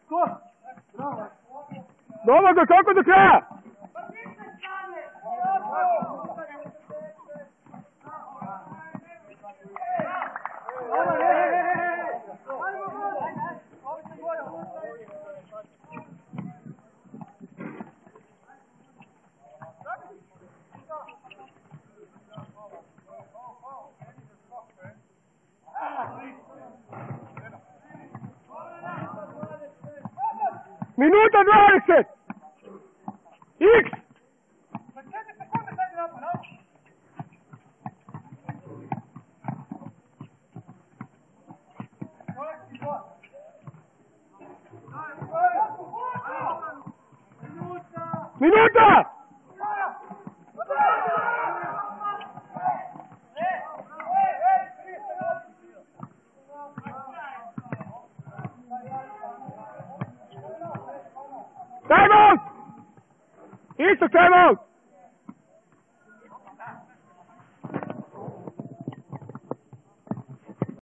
Domagoj, kako do kraja? Minuta 20! X! Minuta! Time out! Istok, time out!